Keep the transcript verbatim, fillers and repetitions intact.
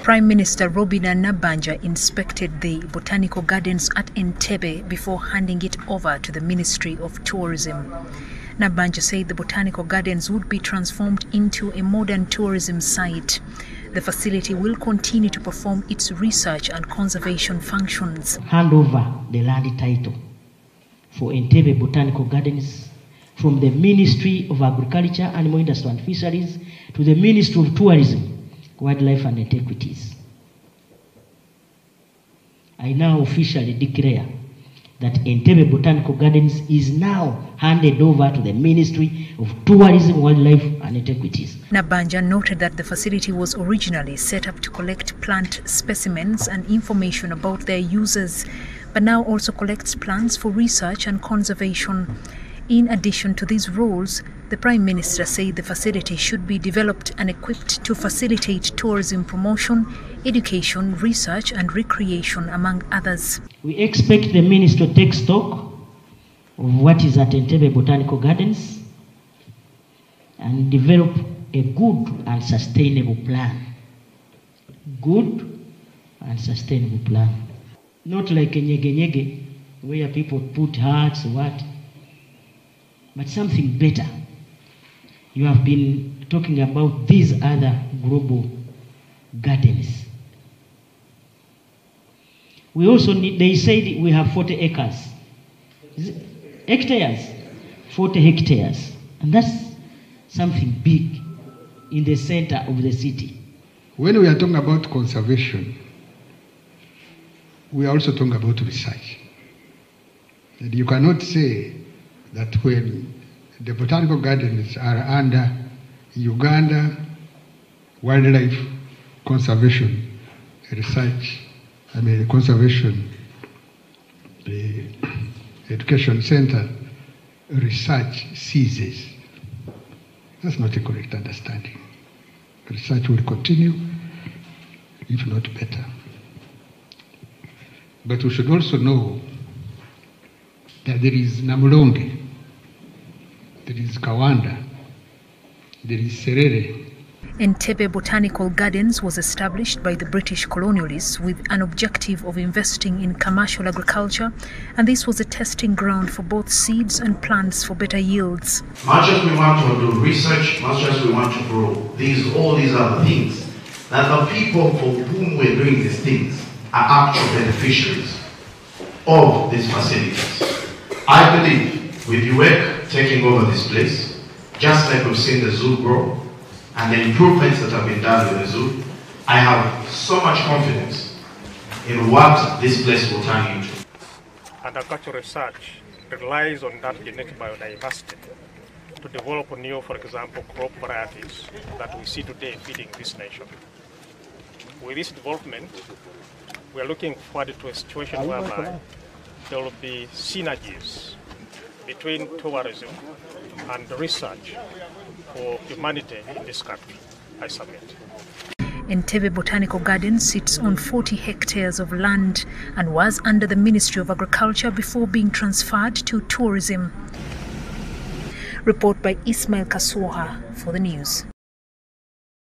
Prime Minister Robinah Nabbanja inspected the botanical gardens at Entebbe before handing it over to the Ministry of Tourism. Nabbanja said the botanical gardens would be transformed into a modern tourism site. The facility will continue to perform its research and conservation functions. Hand over the land title for Entebbe Botanical Gardens from the Ministry of Agriculture, Animal Industry and Fisheries to the Ministry of Tourism, Wildlife and Antiquities. I now officially declare that Entebbe Botanical Gardens is now handed over to the Ministry of Tourism, Wildlife and Antiquities. Nabbanja noted that the facility was originally set up to collect plant specimens and information about their users, but now also collects plants for research and conservation. In addition to these roles, the Prime Minister said the facility should be developed and equipped to facilitate tourism promotion, education, research and recreation, among others. We expect the Minister to take stock of what is at Entebbe Botanical Gardens and develop a good and sustainable plan. Good and sustainable plan. Not like a nyege nyege, where people put hearts, what, but something better. You have been talking about these other global gardens. We also need, they said we have forty acres. Is it hectares? forty hectares. And that's something big in the center of the city. When we are talking about conservation, we are also talking about research. And you cannot say that when the botanical gardens are under Uganda Wildlife Conservation Research, I mean Conservation the Education Center, research ceases. That's not a correct understanding. Research will continue, if not better. But we should also know that there is Namulonge, there is Kawanda, there is Serere. Entebbe Botanical Gardens was established by the British colonialists with an objective of investing in commercial agriculture, and this was a testing ground for both seeds and plants for better yields. Much as we want to do research, much as we want to grow these, all these other things, that the people for whom we're doing these things are actual beneficiaries of these facilities. I believe with U E C taking over this place, just like we've seen the zoo grow and the improvements that have been done with the zoo, I have so much confidence in what this place will turn into. Agricultural research relies on that genetic biodiversity to develop new, for example, crop varieties that we see today feeding this nation. With this development, we are looking forward to a situation whereby there will be synergies between tourism and research for humanity in this country, I submit. Entebbe Botanical Gardens sits on forty hectares of land and was under the Ministry of Agriculture before being transferred to tourism. Report by Ismail Kasuha for the news.